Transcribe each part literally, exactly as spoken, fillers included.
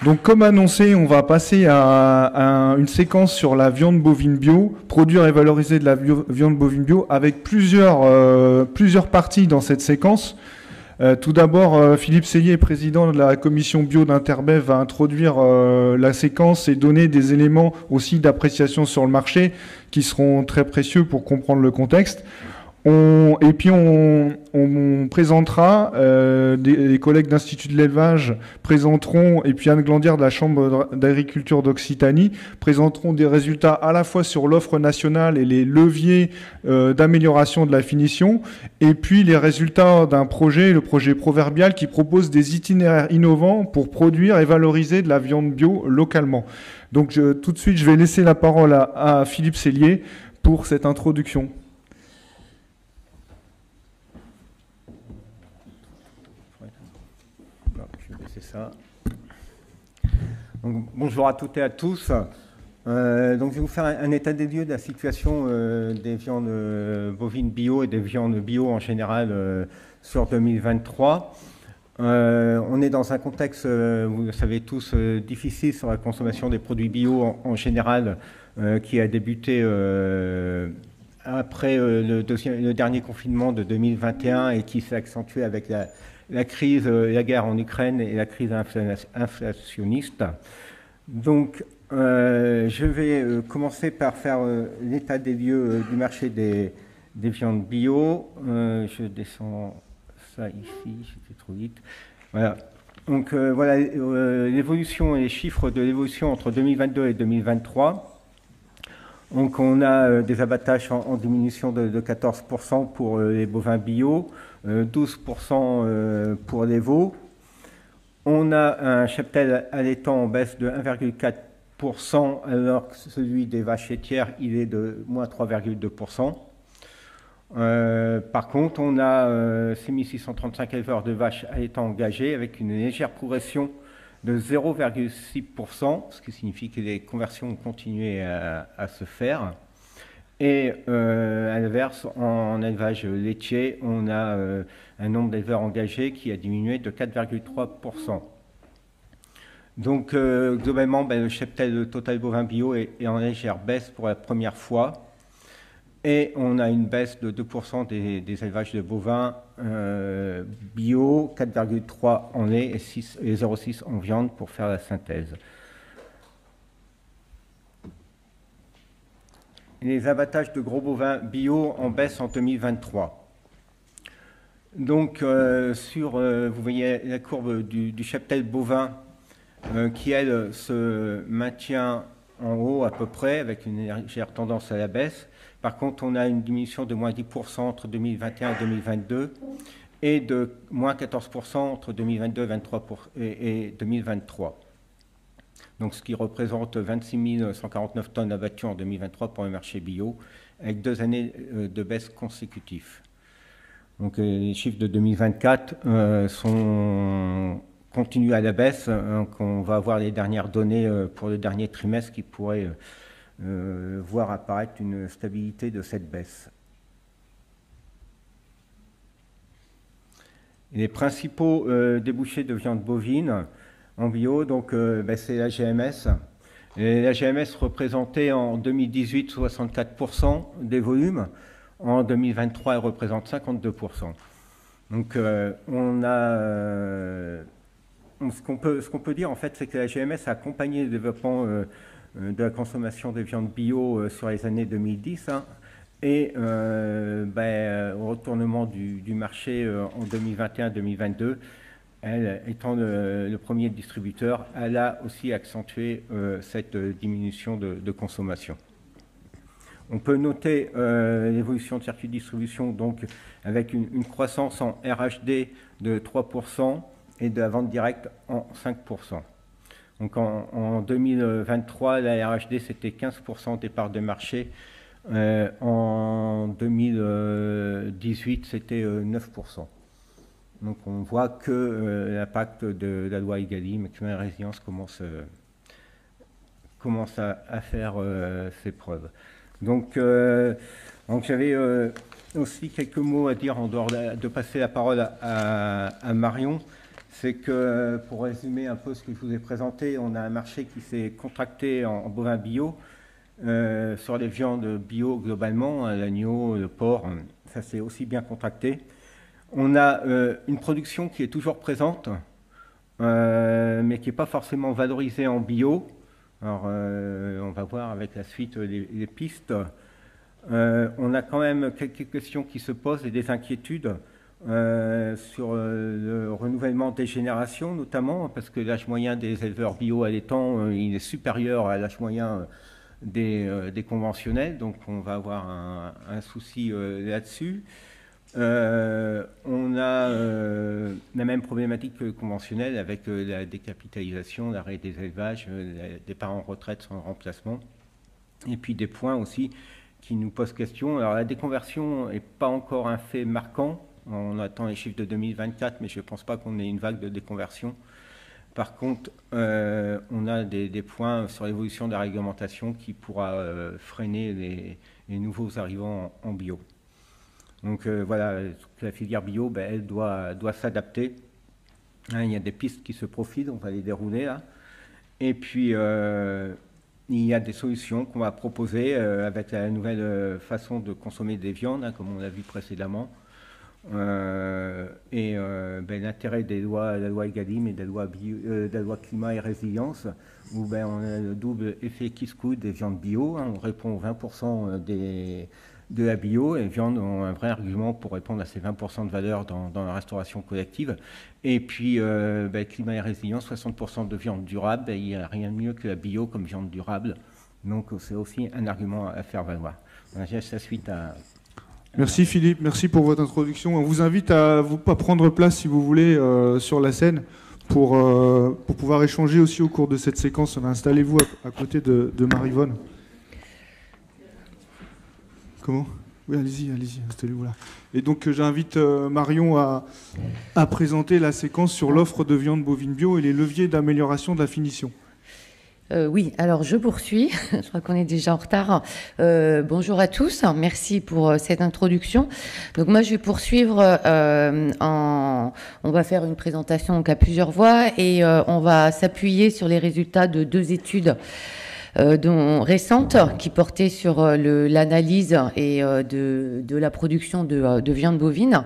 Donc comme annoncé, on va passer à, à une séquence sur la viande bovine bio, produire et valoriser de la bio, viande bovine bio, avec plusieurs, euh, plusieurs parties dans cette séquence. Euh, tout d'abord, euh, Philippe Sellier, président de la commission bio d'Interbev, va introduire euh, la séquence et donner des éléments aussi d'appréciation sur le marché qui seront très précieux pour comprendre le contexte. On, et puis on, on présentera, euh, des, les collègues d'Institut de l'élevage présenteront, et puis Anne Glandière de la Chambre d'agriculture d'Occitanie présenteront des résultats à la fois sur l'offre nationale et les leviers euh, d'amélioration de la finition, et puis les résultats d'un projet, le projet Proverbial, qui propose des itinéraires innovants pour produire et valoriser de la viande bio localement. Donc je, tout de suite, je vais laisser la parole à, à Philippe Sellier pour cette introduction. Ça. Donc, bonjour à toutes et à tous. Euh, donc, je vais vous faire un, un état des lieux de la situation euh, des viandes euh, bovines bio et des viandes bio en général euh, sur deux mille vingt-trois. Euh, on est dans un contexte, euh, vous le savez tous, euh, difficile sur la consommation des produits bio en, en général, euh, qui a débuté euh, après euh, le, deuxième, le dernier confinement de deux mille vingt et un et qui s'est accentué avec la la crise, la guerre en Ukraine et la crise inflationniste. Donc, euh, je vais euh, commencer par faire euh, l'état des lieux euh, du marché des, des viandes bio. Euh, je descends ça ici, j'étais trop vite. Voilà. Donc, euh, voilà euh, l'évolution et les chiffres de l'évolution entre deux mille vingt-deux et deux mille vingt-trois. Donc, on a euh, des abattages en, en diminution de, de quatorze pour cent pour euh, les bovins bio, euh, douze pour cent euh, pour les veaux. On a un cheptel allaitant en baisse de un virgule quatre pour cent, alors que celui des vaches laitières, il est de moins trois virgule deux pour cent. Euh, par contre, on a euh, six mille six cent trente-cinq éleveurs de vaches allaitant engagés avec une légère progression de zéro virgule six pour cent, ce qui signifie que les conversions ont continué à, à se faire. Et euh, à l'inverse, en, en élevage laitier, on a euh, un nombre d'éleveurs engagés qui a diminué de quatre virgule trois pour cent. Donc, euh, globalement, ben, le cheptel total bovin bio est, est en légère baisse pour la première fois. Et on a une baisse de deux pour cent des, des élevages de bovins euh, bio, quatre virgule trois pour cent en lait et, et zéro virgule six pour cent en viande pour faire la synthèse. Les abattages de gros bovins bio en baisse en deux mille vingt-trois. Donc, euh, sur, euh, vous voyez la courbe du, du cheptel bovin euh, qui, elle, se maintient en haut à peu près, avec une légère tendance à la baisse. Par contre, on a une diminution de moins dix pour cent entre deux mille vingt et un et deux mille vingt-deux et de moins quatorze pour cent entre deux mille vingt-deux et deux mille vingt-trois. Donc, ce qui représente vingt-six mille cent quarante-neuf tonnes abattues en deux mille vingt-trois pour le marché bio, avec deux années de baisse consécutives. Donc, les chiffres de deux mille vingt-quatre euh, sont, continuent à la baisse. Donc, on va avoir les dernières données pour le dernier trimestre qui pourraient euh, voir apparaître une stabilité de cette baisse. Et les principaux euh, débouchés de viande bovine en bio, donc euh, ben, c'est la G M S. Et la G M S représentait en deux mille dix-huit soixante-quatre pour cent des volumes. En deux mille vingt-trois, elle représente cinquante-deux pour cent. Donc, euh, on a, euh, ce qu'on peut, ce qu'on peut dire, en fait, c'est que la G M S a accompagné le développement euh, de la consommation des viandes bio euh, sur les années deux mille dix. Hein, et euh, ben, au retournement du, du marché euh, en deux mille vingt et un deux mille vingt-deux, elle, étant le, le premier distributeur, elle a aussi accentué euh, cette diminution de, de consommation. On peut noter euh, l'évolution de circuit de distribution, donc avec une, une croissance en R H D de trois pour cent et de la vente directe en cinq pour cent. Donc en, en deux mille vingt-trois, la R H D c'était quinze pour cent des parts de marché. Euh, en deux mille dix-huit, c'était euh, neuf pour cent. Donc on voit que euh, l'impact de la loi Egalim, Extrême Résilience, commence, euh, commence à, à faire euh, ses preuves. Donc, euh, donc j'avais euh, aussi quelques mots à dire en dehors de, de passer la parole à, à, à Marion. c'est que, pour résumer un peu ce que je vous ai présenté, on a un marché qui s'est contracté en, en bovin bio, euh, sur les viandes bio globalement, l'agneau, le porc, ça s'est aussi bien contracté. On a euh, une production qui est toujours présente, euh, mais qui n'est pas forcément valorisée en bio. Alors, euh, on va voir avec la suite les, les pistes. Euh, on a quand même quelques questions qui se posent et des inquiétudes euh, sur le renouvellement des générations, notamment parce que l'âge moyen des éleveurs bio allaitants, euh, il est supérieur à l'âge moyen des, euh, des conventionnels, donc on va avoir un, un souci euh, là-dessus. Euh, on a euh, la même problématique conventionnelle avec euh, la décapitalisation, l'arrêt des élevages, euh, des parents en retraite sans remplacement, et puis des points aussi qui nous posent question. Alors la déconversion n'est pas encore un fait marquant, on attend les chiffres de deux mille vingt-quatre, mais je ne pense pas qu'on ait une vague de déconversion. Par contre, euh, on a des, des points sur l'évolution de la réglementation qui pourra euh, freiner les, les nouveaux arrivants en, en bio. Donc euh, voilà, la filière bio, ben, elle doit, doit s'adapter. Hein, il y a des pistes qui se profilent, on va les dérouler là. Et puis, euh, il y a des solutions qu'on va proposer euh, avec la nouvelle euh, façon de consommer des viandes, hein, comme on l'a vu précédemment. Euh, et euh, ben, l'intérêt des lois, la loi Egalim et de la loi, bio, euh, de la loi climat et résilience, où ben, on a le double effet kiss-coude des viandes bio. Hein, on répond aux vingt pour cent des... de la bio, et les viandes ont un vrai argument pour répondre à ces vingt pour cent de valeur dans, dans la restauration collective. Et puis, euh, ben, climat et résilience, soixante pour cent de viande durable, ben, il n'y a rien de mieux que la bio comme viande durable. Donc, c'est aussi un argument à faire valoir. Je laisse la suite à... Merci Philippe, merci pour votre introduction. On vous invite à, vous, à prendre place, si vous voulez, euh, sur la scène pour, euh, pour pouvoir échanger aussi au cours de cette séquence. Installez-vous à, à côté de, de Marie-Vonne. Comment ? Oui, allez-y, allez-y, installez-vous là. Et donc, j'invite euh, Marion à, à présenter la séquence sur l'offre de viande bovine bio et les leviers d'amélioration de la finition. Euh, oui, alors je poursuis. Je crois qu'on est déjà en retard. Euh, bonjour à tous. Merci pour euh, cette introduction. Donc moi, je vais poursuivre. Euh, en... On va faire une présentation donc, à plusieurs voix et euh, on va s'appuyer sur les résultats de deux études Euh, dont, récente qui portait sur euh, le, l'analyse et euh, de, de la production de, de viande bovine.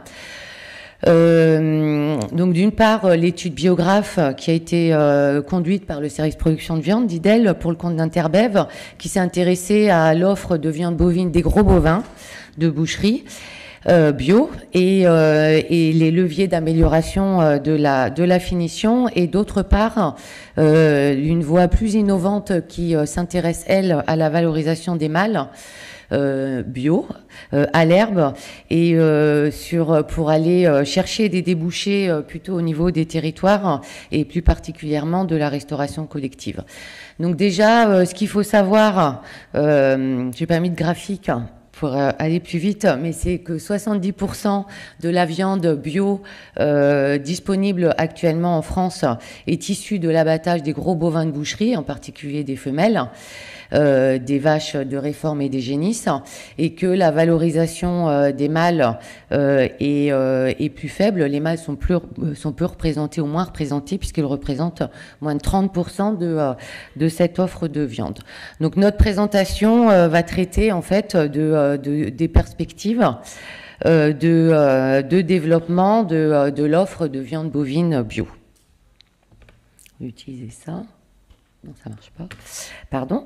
Euh, donc d'une part l'étude biographe qui a été euh, conduite par le service production de viande d'Idel pour le compte d'Interbev, qui s'est intéressé à l'offre de viande bovine des gros bovins de boucherie Euh, bio et, euh, et les leviers d'amélioration euh, de la de la finition, et d'autre part euh, une voie plus innovante qui euh, s'intéresse elle à la valorisation des mâles euh, bio euh, à l'herbe et euh, sur pour aller euh, chercher des débouchés euh, plutôt au niveau des territoires et plus particulièrement de la restauration collective. Donc déjà euh, ce qu'il faut savoir, euh, j'ai pas mis de graphique pour aller plus vite, mais c'est que soixante-dix pour cent de la viande bio euh, disponible actuellement en France est issue de l'abattage des gros bovins de boucherie, en particulier des femelles, euh, des vaches de réforme et des génisses, et que la valorisation euh, des mâles euh, est, euh, est plus faible. Les mâles sont, plus, sont peu représentés, ou moins représentés, puisqu'ils représentent moins de trente pour cent de, euh, de cette offre de viande. Donc notre présentation euh, va traiter en fait de, euh, de, des perspectives euh, de, euh, de développement de, euh, de l'offre de viande bovine bio. Je vais utiliser ça. Non, ça marche pas. Pardon.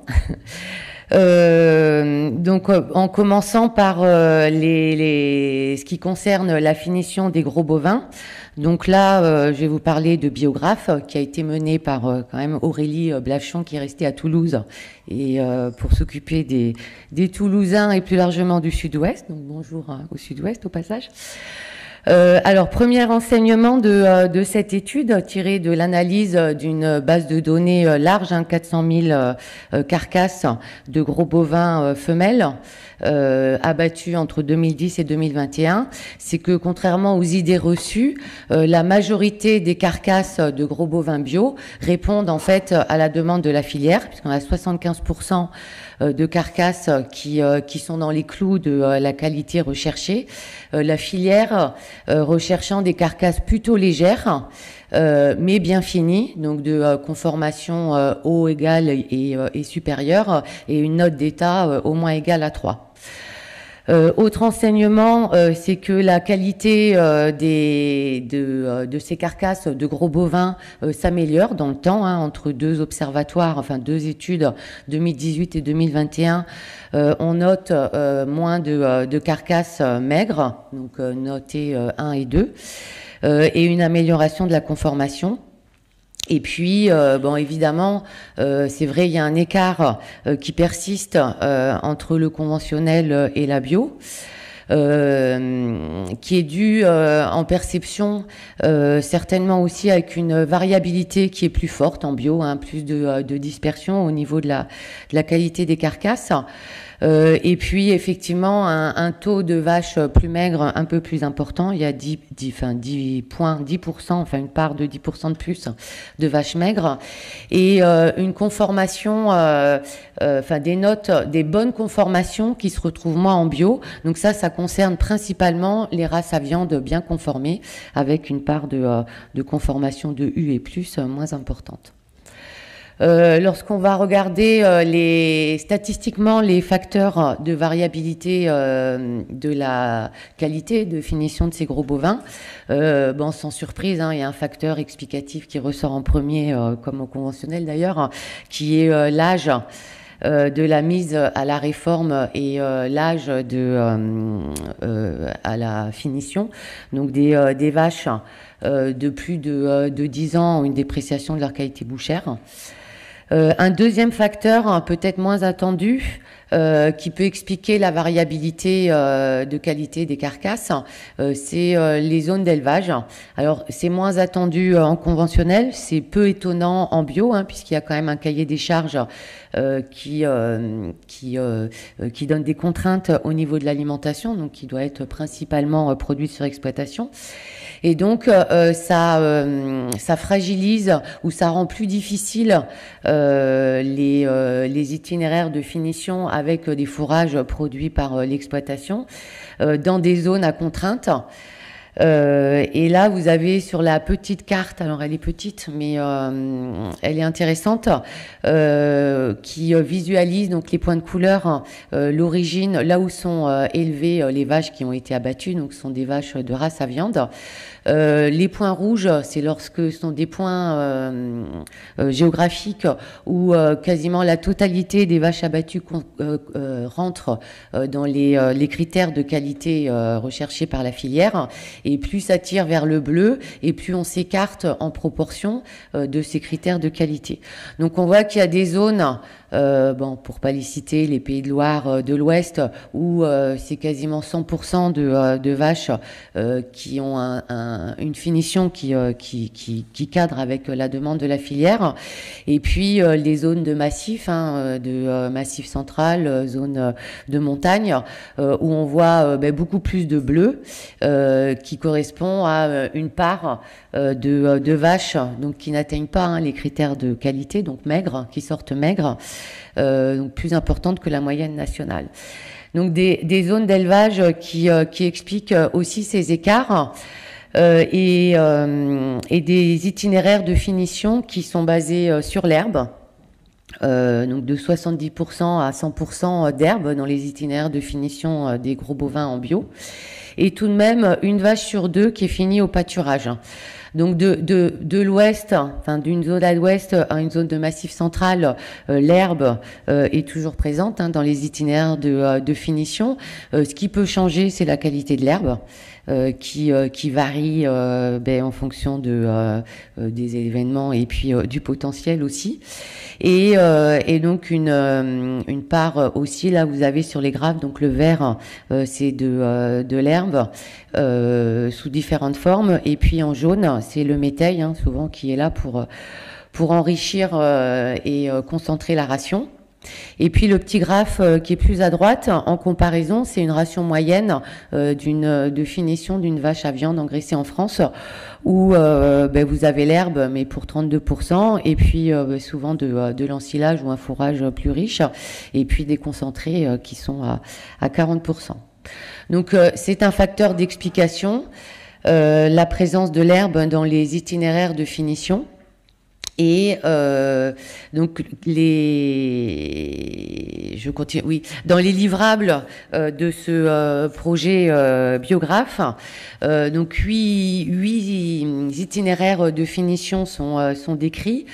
Euh, donc, en commençant par euh, les, les, ce qui concerne la finition des gros bovins. Donc là, euh, je vais vous parler de Biographe, qui a été mené par euh, quand même Aurélie Blachon, qui est restée à Toulouse, et euh, pour s'occuper des, des Toulousains et plus largement du Sud-Ouest. Donc bonjour hein, au Sud-Ouest au passage. Euh, alors, premier enseignement de, de cette étude, tiré de l'analyse d'une base de données large, hein, quatre cent mille euh, carcasses de gros bovins euh, femelles euh, abattus entre deux mille dix et deux mille vingt et un, c'est que contrairement aux idées reçues, euh, la majorité des carcasses de gros bovins bio répondent en fait à la demande de la filière, puisqu'on a soixante-quinze pour cent de carcasses qui, qui sont dans les clous de la qualité recherchée. La filière euh, recherchant des carcasses plutôt légères, euh, mais bien finies, donc de euh, conformation euh, eau égale et, euh, et supérieure, et une note d'état euh, au moins égale à trois. Euh, autre enseignement, euh, c'est que la qualité euh, des, de, euh, de ces carcasses de gros bovins euh, s'améliore dans le temps, hein, entre deux observatoires, enfin deux études, deux mille dix-huit et deux mille vingt et un. Euh, on note euh, moins de, euh, de carcasses euh, maigres, donc euh, notées euh, un et deux, euh, et une amélioration de la conformation. Et puis, euh, bon, évidemment, euh, c'est vrai, il y a un écart euh, qui persiste euh, entre le conventionnel et la bio, euh, qui est dû euh, en perception euh, certainement aussi avec une variabilité qui est plus forte en bio, hein, plus de, de dispersion au niveau de la, de la qualité des carcasses. Euh, et puis effectivement un, un taux de vaches plus maigres un peu plus important, il y a dix, dix, enfin dix points, dix pour cent, enfin une part de dix pour cent de plus de vaches maigres, et euh, une conformation, euh, euh, enfin des notes, des bonnes conformations qui se retrouvent moins en bio. Donc ça, ça concerne principalement les races à viande bien conformées, avec une part de, euh, de conformation de U et plus euh, moins importante. Euh, lorsqu'on va regarder euh, les, statistiquement les facteurs de variabilité euh, de la qualité de finition de ces gros bovins, euh, bon, sans surprise, hein, il y a un facteur explicatif qui ressort en premier, euh, comme au conventionnel d'ailleurs, qui est euh, l'âge euh, de la mise à la réforme et euh, l'âge de euh, euh, à la finition. Donc des, euh, des vaches euh, de plus de, euh, de dix ans ont une dépréciation de leur qualité bouchère. Euh, un deuxième facteur, hein, peut-être moins attendu, euh, qui peut expliquer la variabilité euh, de qualité des carcasses, euh, c'est euh, les zones d'élevage. Alors, c'est moins attendu euh, en conventionnel, c'est peu étonnant en bio, hein, puisqu'il y a quand même un cahier des charges euh, qui, euh, qui, euh, qui donne des contraintes au niveau de l'alimentation, donc qui doit être principalement euh, produite sur exploitation. Et donc, euh, ça, euh, ça fragilise ou ça rend plus difficile euh, les, euh, les itinéraires de finition avec des fourrages produits par euh, l'exploitation euh, dans des zones à contrainte. Euh, et là, vous avez sur la petite carte, alors elle est petite, mais euh, elle est intéressante, euh, qui visualise donc les points de couleur, euh, l'origine, là où sont euh, élevées euh, les vaches qui ont été abattues, donc ce sont des vaches de race à viande. Euh, les points rouges, c'est lorsque ce sont des points euh, euh, géographiques où euh, quasiment la totalité des vaches abattues euh, euh, rentrent euh, dans les, euh, les critères de qualité euh, recherchés par la filière. Et plus ça tire vers le bleu, et plus on s'écarte en proportion euh, de ces critères de qualité. Donc on voit qu'il y a des zones, euh, bon, pour pas les citer, les Pays de Loire euh, de l'Ouest, où euh, c'est quasiment cent pour cent de, euh, de vaches euh, qui ont un, un, une finition qui, euh, qui, qui, qui cadre avec la demande de la filière. Et puis euh, les zones de massif, hein, de euh, massif central, euh, zone euh, de montagne, euh, où on voit euh, ben, beaucoup plus de bleu, euh, qui correspond à euh, une part euh, de, euh, de vaches donc qui n'atteignent pas hein, les critères de qualité, donc maigres, qui sortent maigres, euh, donc plus importantes que la moyenne nationale. Donc des, des zones d'élevage qui, euh, qui expliquent aussi ces écarts. Euh, et, euh, et des itinéraires de finition qui sont basés euh, sur l'herbe, euh, donc de soixante-dix pour cent à cent pour cent d'herbe dans les itinéraires de finition euh, des gros bovins en bio, et tout de même une vache sur deux qui est finie au pâturage. Donc de, de, de l'ouest, enfin d'une zone à l'ouest à une zone de massif central, euh, l'herbe euh, est toujours présente hein, dans les itinéraires de, euh, de finition. Euh, ce qui peut changer, c'est la qualité de l'herbe. Euh, qui, euh, qui varie euh, ben, en fonction de, euh, euh, des événements et puis euh, du potentiel aussi. Et, euh, et donc une, euh, une part aussi, là vous avez sur les graphes, donc le vert euh, c'est de, euh, de l'herbe euh, sous différentes formes, et puis en jaune c'est le métail hein, souvent qui est là pour, pour enrichir euh, et euh, concentrer la ration. Et puis le petit graphe euh, qui est plus à droite, en comparaison, c'est une ration moyenne euh, d'une de finition d'une vache à viande engraissée en France, où euh, ben, vous avez l'herbe, mais pour trente-deux pour cent, et puis euh, souvent de, de l'ensilage ou un fourrage plus riche, et puis des concentrés euh, qui sont à, à quarante pour cent. Donc euh, c'est un facteur d'explication. euh, la présence de l'herbe dans les itinéraires de finition. Et euh, donc les, je continue, oui, dans les livrables euh, de ce euh, projet euh, biographe, euh, donc huit, huit itinéraires de finition sont euh, sont décrits.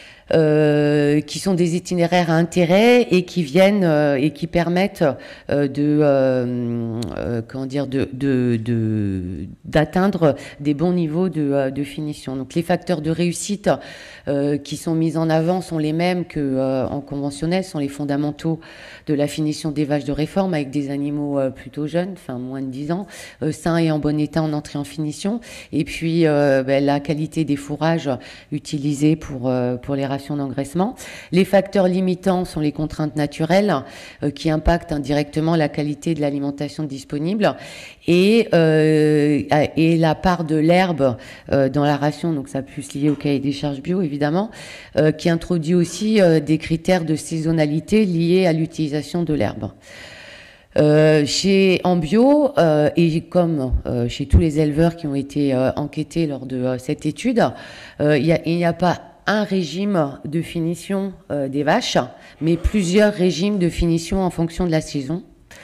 Euh, qui sont des itinéraires à intérêt et qui viennent euh, et qui permettent euh, de euh, euh, comment dire de de de d'atteindre des bons niveaux de de finition. Donc les facteurs de réussite euh, qui sont mis en avant sont les mêmes que euh, en conventionnel, sont les fondamentaux de la finition des vaches de réforme avec des animaux euh, plutôt jeunes, enfin moins de dix ans, euh, sains et en bon état en entrée en finition, et puis euh, ben, la qualité des fourrages utilisés pour euh, pour les d'engraissement. Les facteurs limitants sont les contraintes naturelles euh, qui impactent indirectement la qualité de l'alimentation disponible et, euh, et la part de l'herbe euh, dans la ration, donc ça plus lié au cahier des charges bio évidemment, euh, qui introduit aussi euh, des critères de saisonnalité liés à l'utilisation de l'herbe. Euh, chez en bio euh, et comme euh, chez tous les éleveurs qui ont été euh, enquêtés lors de euh, cette étude, euh, y a, il n'y a pas un régime de finition euh, des vaches, mais plusieurs régimes de finition en fonction de la saison.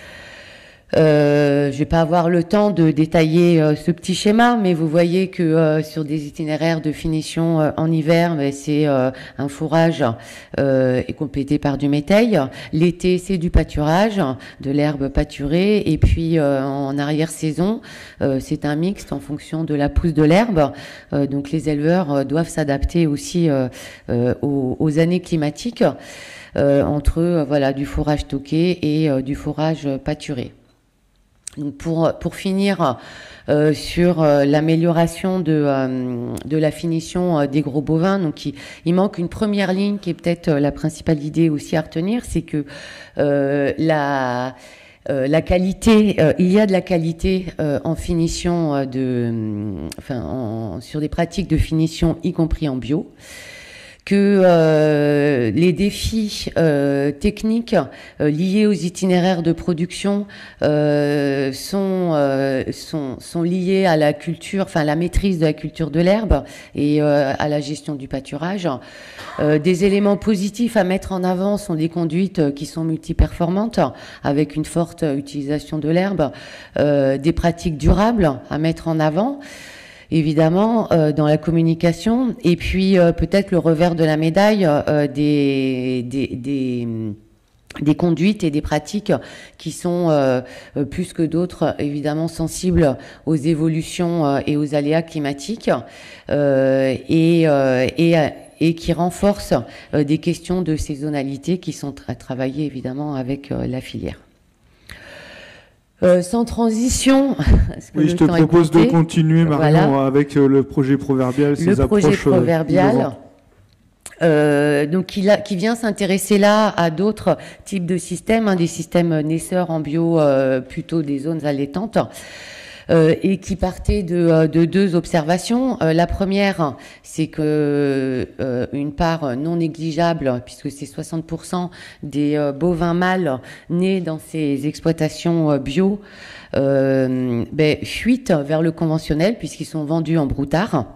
Euh, je vais pas avoir le temps de détailler euh, ce petit schéma, mais vous voyez que euh, sur des itinéraires de finition euh, en hiver, ben, c'est euh, un fourrage euh, est complété par du métail. L'été, c'est du pâturage, de l'herbe pâturée, et puis euh, en arrière-saison, euh, c'est un mixte en fonction de la pousse de l'herbe. Euh, donc les éleveurs euh, doivent s'adapter aussi euh, euh, aux, aux années climatiques euh, entre euh, voilà du fourrage stocké et euh, du fourrage pâturé. Donc pour pour finir euh, sur euh, l'amélioration de euh, de la finition euh, des gros bovins, donc il, il manque une première ligne qui est peut-être euh, la principale idée aussi à retenir, c'est que euh, la euh, la qualité, euh, il y a de la qualité euh, en finition euh, de, enfin en, sur des pratiques de finition, y compris en bio. Que euh, les défis euh, techniques euh, liés aux itinéraires de production euh, sont, euh, sont sont liés à la culture, enfin la maîtrise de la culture de l'herbe et euh, à la gestion du pâturage. Euh, des éléments positifs à mettre en avant sont des conduites qui sont multiperformantes avec une forte utilisation de l'herbe, euh, des pratiques durables à mettre en avant. Évidemment, euh, dans la communication, et puis euh, peut-être le revers de la médaille euh, des, des, des, des conduites et des pratiques qui sont euh, plus que d'autres évidemment sensibles aux évolutions euh, et aux aléas climatiques euh, et, euh, et, et qui renforcent euh, des questions de saisonnalité qui sont à travailler évidemment avec euh, la filière. Euh, sans transition. Oui, je te propose de continuer, Marion, voilà. avec euh, le projet proverbial, ces le approches. Le projet proverbial, euh, donc qui, a, qui vient s'intéresser là à d'autres types de systèmes, hein, des systèmes naisseurs en bio, euh, plutôt des zones allaitantes. Euh, et qui partait de, de deux observations. Euh, la première, c'est que euh, une part non négligeable, puisque c'est soixante pour cent des euh, bovins mâles nés dans ces exploitations euh, bio, euh, ben, fuitent vers le conventionnel puisqu'ils sont vendus en broutard.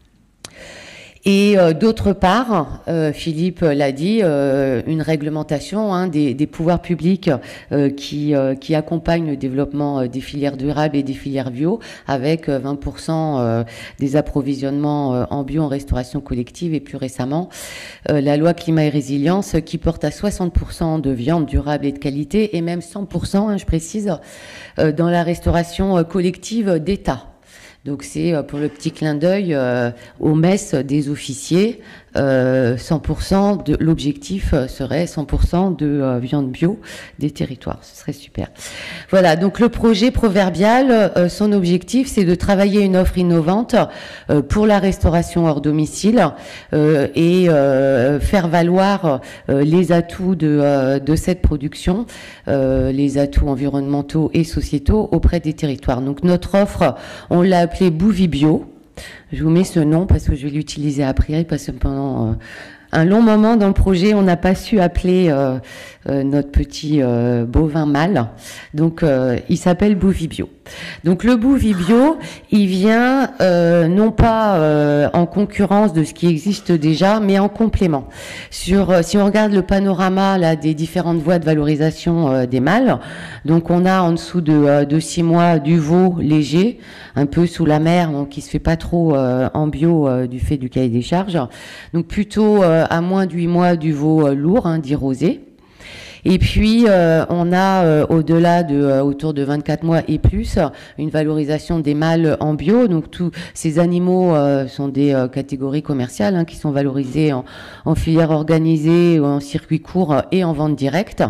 Et euh, d'autre part, euh, Philippe l'a dit, euh, une réglementation hein, des, des pouvoirs publics euh, qui, euh, qui accompagne le développement euh, des filières durables et des filières bio, avec euh, vingt pour cent euh, des approvisionnements euh, en bio en restauration collective, et plus récemment euh, la loi climat et résilience qui porte à soixante pour cent de viande durable et de qualité, et même cent pour cent, hein, je précise, euh, dans la restauration euh, collective d'État. Donc c'est pour le petit clin d'œil euh, aux messes des officiers, euh, cent pour cent de l'objectif serait cent pour cent de euh, viande bio des territoires. Ce serait super. Voilà, donc le projet proverbial, euh, son objectif c'est de travailler une offre innovante euh, pour la restauration hors domicile euh, et euh, faire valoir euh, les atouts de, euh, de cette production, euh, les atouts environnementaux et sociétaux auprès des territoires. Donc notre offre, on l'a appelée Bouvibio. Je vous mets ce nom parce que je vais l'utiliser après, parce que pendant euh, un long moment dans le projet, on n'a pas su appeler euh, euh, notre petit euh, bovin mâle. Donc, euh, il s'appelle Bovibio. Donc, le Bovibio, il vient euh, non pas euh, en concurrence de ce qui existe déjà, mais en complément. Sur, euh, si on regarde le panorama là des différentes voies de valorisation euh, des mâles, donc on a en dessous de, euh, de six mois du veau léger, un peu sous la mer, donc qui se fait pas trop euh, en bio euh, du fait du cahier des charges. Donc plutôt euh, à moins de huit mois du veau euh, lourd, hein, dit rosé. Et puis euh, on a euh, au-delà de euh, autour de vingt-quatre mois et plus une valorisation des mâles en bio. Donc tous ces animaux euh, sont des euh, catégories commerciales hein, qui sont valorisées en, en filière organisée, en circuit court et en vente directe.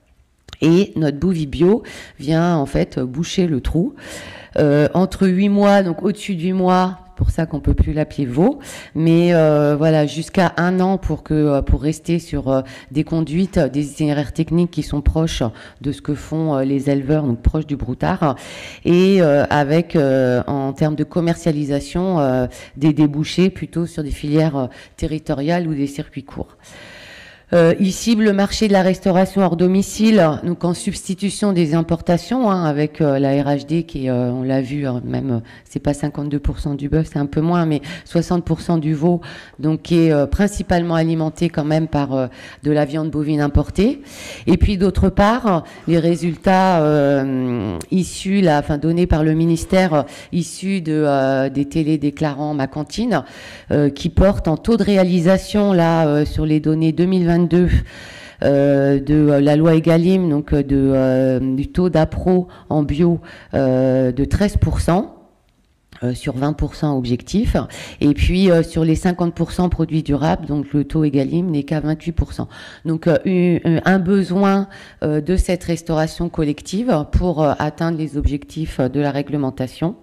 Et notre Bovibio vient en fait boucher le trou euh, entre huit mois, donc au-dessus de huit mois. Pour ça qu'on peut plus l'appeler veau, mais euh, voilà, jusqu'à un an pour que pour rester sur euh, des conduites, des itinéraires techniques qui sont proches de ce que font euh, les éleveurs, donc proches du broutard, et euh, avec euh, en termes de commercialisation euh, des débouchés plutôt sur des filières euh, territoriales ou des circuits courts. Euh, il cible le marché de la restauration hors domicile, donc en substitution des importations, hein, avec euh, la R H D qui est, euh, on l'a vu, hein, même euh, c'est pas cinquante-deux pour cent du bœuf, c'est un peu moins, mais soixante pour cent du veau, donc qui est euh, principalement alimenté quand même par euh, de la viande bovine importée. Et puis d'autre part, les résultats euh, issus, là, enfin donnés par le ministère, euh, issus de euh, des télédéclarants Ma Cantine, euh, qui portent en taux de réalisation là euh, sur les données deux mille vingt-deux Euh, de euh, la loi Egalim, donc euh, de, euh, du taux d'appro en bio euh, de treize pour cent euh, sur vingt pour cent objectif, et puis euh, sur les cinquante pour cent produits durables, donc le taux Egalim n'est qu'à vingt-huit pour cent. Donc euh, un besoin euh, de cette restauration collective pour euh, atteindre les objectifs de la réglementation.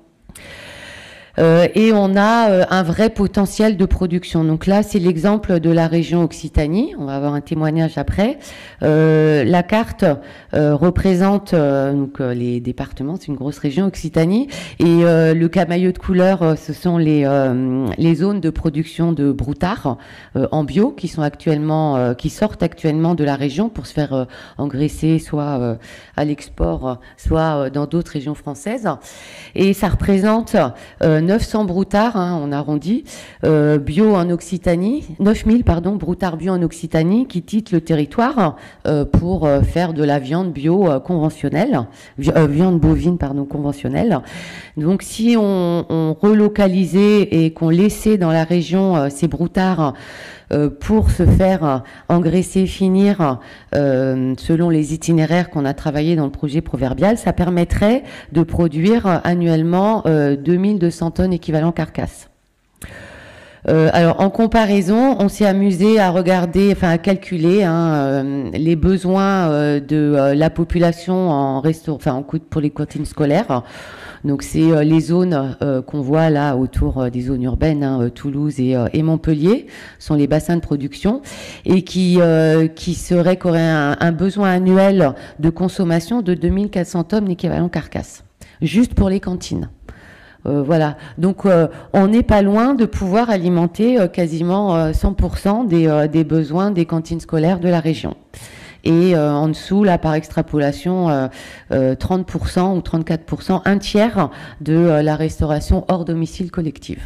Euh, et on a euh, un vrai potentiel de production. Donc là, c'est l'exemple de la région Occitanie. On va avoir un témoignage après. Euh, la carte euh, représente euh, donc euh, les départements. C'est une grosse région Occitanie. Et euh, le camailleux de couleur, euh, ce sont les euh, les zones de production de broutard euh, en bio qui sont actuellement, euh, qui sortent actuellement de la région pour se faire euh, engraisser, soit euh, à l'export, soit euh, dans d'autres régions françaises. Et ça représente euh, neuf cents broutards, hein, on arrondit, euh, bio en Occitanie, neuf mille, pardon, broutards bio en Occitanie qui quittent le territoire euh, pour euh, faire de la viande bio euh, conventionnelle, vi euh, viande bovine, pardon, conventionnelle. Donc, si on, on relocalisait et qu'on laissait dans la région euh, ces broutards euh, pour se faire engraisser, finir euh, selon les itinéraires qu'on a travaillé dans le projet Proverbial, ça permettrait de produire annuellement euh, deux mille deux cents tonnes équivalent carcasse. Euh, alors, en comparaison, on s'est amusé à regarder, enfin à calculer hein, euh, les besoins euh, de euh, la population en resto, enfin en pour les cantines scolaires. Donc, c'est euh, les zones euh, qu'on voit là autour euh, des zones urbaines, hein, Toulouse et, euh, et Montpellier, sont les bassins de production et qui euh, qui seraient qui auraient un, un besoin annuel de consommation de deux mille quatre cents tonnes équivalent carcasse, juste pour les cantines. Euh, voilà, donc euh, on n'est pas loin de pouvoir alimenter euh, quasiment euh, cent pour cent des, euh, des besoins des cantines scolaires de la région. Et euh, en dessous, là, par extrapolation, euh, euh, trente pour cent ou trente-quatre pour cent, un tiers de euh, la restauration hors domicile collective.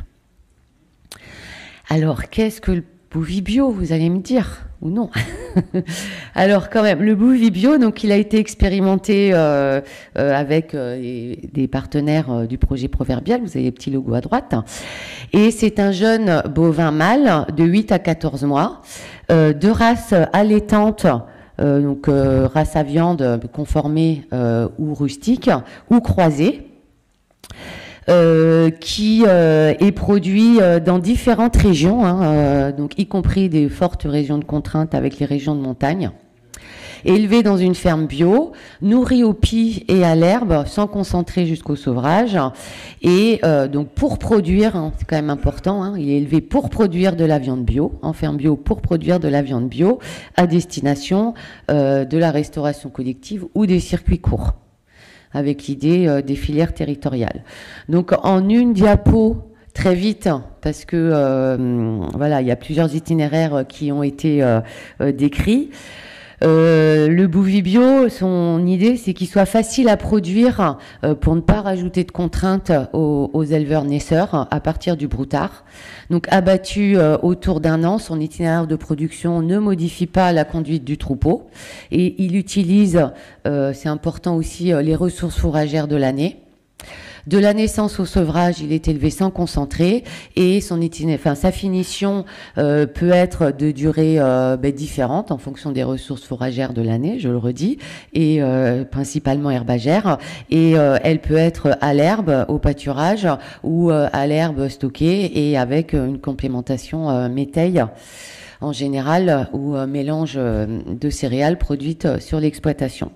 Alors, qu'est-ce que le Bovibio, vous allez me dire, ou non? Alors quand même, le Bovibio, donc il a été expérimenté euh, euh, avec euh, les, des partenaires euh, du projet Proverbial. Vous avez les petits logos à droite. Et c'est un jeune bovin mâle de huit à quatorze mois, euh, de race allaitante. Euh, donc euh, race à viande conformée euh, ou rustique ou croisée, euh, qui euh, est produit euh, dans différentes régions, hein, euh, donc y compris des fortes régions de contrainte avec les régions de montagne. Élevé dans une ferme bio, nourri au pis et à l'herbe, sans concentrer jusqu'au sevrage. Et euh, donc pour produire, hein, c'est quand même important, hein, il est élevé pour produire de la viande bio, en ferme bio pour produire de la viande bio, à destination euh, de la restauration collective ou des circuits courts, avec l'idée euh, des filières territoriales. Donc en une diapo, très vite, parce que euh, voilà, il y a plusieurs itinéraires qui ont été euh, euh, décrits. Euh, le Bouvis Bio, son idée, c'est qu'il soit facile à produire euh, pour ne pas rajouter de contraintes aux, aux éleveurs naisseurs à partir du broutard. Donc, abattu euh, autour d'un an, son itinéraire de production ne modifie pas la conduite du troupeau et il utilise, euh, c'est important aussi, euh, les ressources fourragères de l'année. De la naissance au sevrage, il est élevé sans concentré et son itinéraire, enfin, sa finition euh, peut être de durée euh, ben, différente en fonction des ressources fourragères de l'année, je le redis, et euh, principalement herbagères. Et euh, elle peut être à l'herbe, au pâturage ou euh, à l'herbe stockée et avec une complémentation euh, métaille en général ou euh, mélange de céréales produites sur l'exploitation.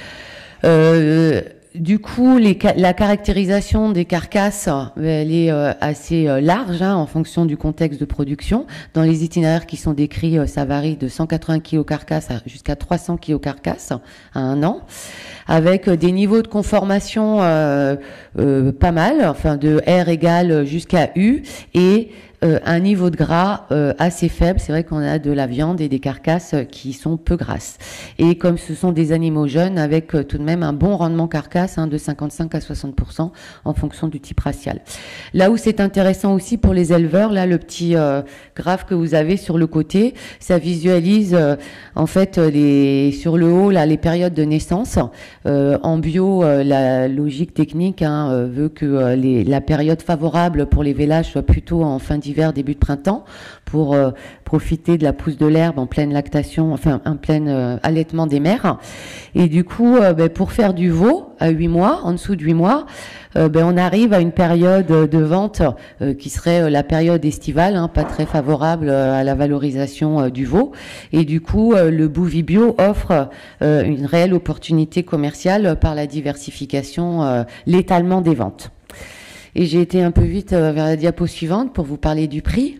Euh, Du coup, les, la caractérisation des carcasses, elle est euh, assez euh, large hein, en fonction du contexte de production. Dans les itinéraires qui sont décrits, euh, ça varie de cent quatre-vingts kilos carcasses jusqu'à trois cents kilos carcasses à un an, avec euh, des niveaux de conformation euh, euh, pas mal, enfin de R égale jusqu'à U, et Euh, un niveau de gras euh, assez faible. C'est vrai qu'on a de la viande et des carcasses qui sont peu grasses. Et comme ce sont des animaux jeunes, avec euh, tout de même un bon rendement carcasse hein, de cinquante-cinq à soixante pour cent en fonction du type racial. Là où c'est intéressant aussi pour les éleveurs, là le petit euh, graphe que vous avez sur le côté, ça visualise euh, en fait les, sur le haut là les périodes de naissance. Euh, en bio, euh, la logique technique hein, euh, veut que euh, les, la période favorable pour les vélages soit plutôt en fin d'hiver, début de printemps, pour euh, profiter de la pousse de l'herbe en pleine lactation, enfin en plein euh, allaitement des mères. Et du coup, euh, ben, pour faire du veau à huit mois, en dessous de huit mois, euh, ben, on arrive à une période de vente euh, qui serait euh, la période estivale, hein, pas très favorable euh, à la valorisation euh, du veau. Et du coup, euh, le Bouvis Bio offre euh, une réelle opportunité commerciale par la diversification, euh, l'étalement des ventes. Et j'ai été un peu vite euh, vers la diapo suivante pour vous parler du prix.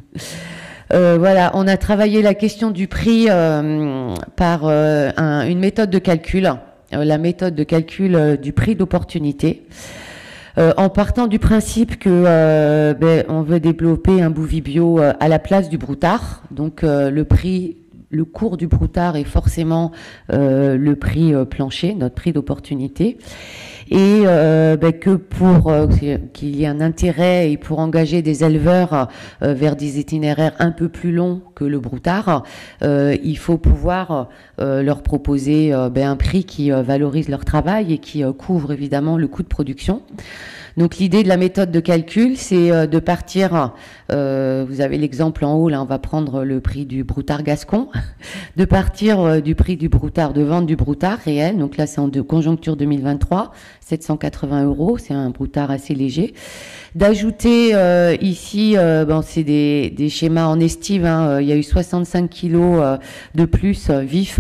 euh, voilà, on a travaillé la question du prix euh, par euh, un, une méthode de calcul, euh, la méthode de calcul euh, du prix d'opportunité, euh, en partant du principe que euh, ben, on veut développer un Bouvis Bio euh, à la place du broutard. Donc euh, le prix, le cours du broutard est forcément euh, le prix euh, plancher, notre prix d'opportunité. Et euh, ben, que pour euh, qu'il y ait un intérêt et pour engager des éleveurs euh, vers des itinéraires un peu plus longs que le broutard, euh, il faut pouvoir euh, leur proposer euh, ben, un prix qui euh, valorise leur travail et qui euh, couvre évidemment le coût de production. Donc l'idée de la méthode de calcul, c'est euh, de partir, euh, vous avez l'exemple en haut, là on va prendre le prix du broutard gascon, de partir euh, du prix du broutard, de vente du broutard réel, donc là c'est en de conjoncture deux mille vingt-trois, sept cent quatre-vingts euros, c'est un broutard assez léger. D'ajouter euh, ici, euh, bon, c'est des, des schémas en estive, hein, il y a eu soixante-cinq kilos euh, de plus euh, vifs.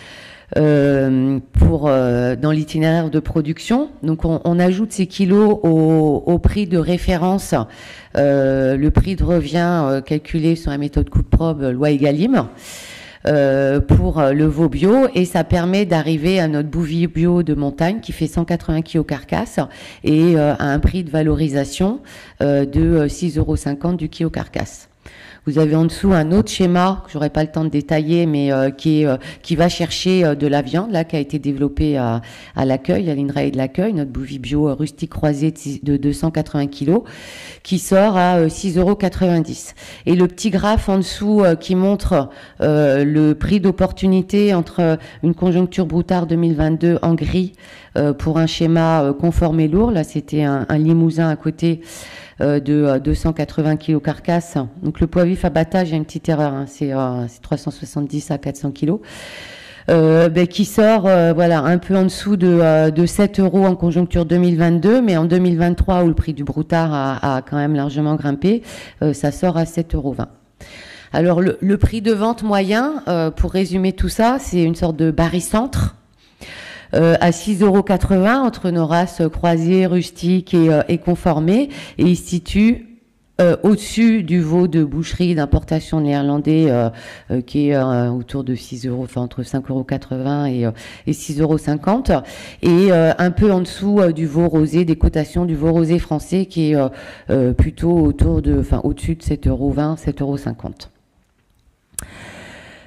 Euh, pour euh, dans l'itinéraire de production. Donc on, on ajoute ces kilos au, au prix de référence, euh, le prix de revient euh, calculé sur la méthode coup de probe loi Egalim euh, pour le veau bio, et ça permet d'arriver à notre Bouvis Bio de montagne qui fait cent quatre-vingts kilos carcasse et euh, à un prix de valorisation euh, de six euros cinquante du kilo carcasse. Vous avez en dessous un autre schéma que j'aurais pas le temps de détailler, mais euh, qui est euh, qui va chercher euh, de la viande là, qui a été développé à, à l'accueil, à l'I N R A E de l'accueil, notre Bouvis Bio euh, rustique croisé de, de deux cent quatre-vingts kilos, qui sort à euh, six euros quatre-vingt-dix. Et le petit graphe en dessous euh, qui montre euh, le prix d'opportunité entre une conjoncture broutard deux mille vingt-deux en gris euh, pour un schéma euh, conforme et lourd. Là, c'était un, un limousin à côté. Euh, de euh, deux cent quatre-vingts kilos carcasse. Donc le poids vif abattage, il y a une petite erreur, hein, c'est euh, trois cent soixante-dix à quatre cents kilos, euh, ben, qui sort euh, voilà, un peu en dessous de, euh, de sept euros en conjoncture deux mille vingt-deux, mais en deux mille vingt-trois, où le prix du broutard a, a quand même largement grimpé, euh, ça sort à sept euros vingt. Alors le, le prix de vente moyen, euh, pour résumer tout ça, c'est une sorte de barycentre, Euh, à six euros quatre-vingts entre nos races croisées, rustiques et, euh, et conformées, et il se situe euh, au-dessus du veau de boucherie d'importation néerlandais euh, euh, qui est euh, autour de six euros, enfin entre cinq euros quatre-vingts et, euh, et six euros cinquante, et euh, un peu en dessous euh, du veau rosé, des cotations du veau rosé français qui est euh, euh, plutôt autour de, enfin au-dessus de sept euros vingt, sept euros cinquante.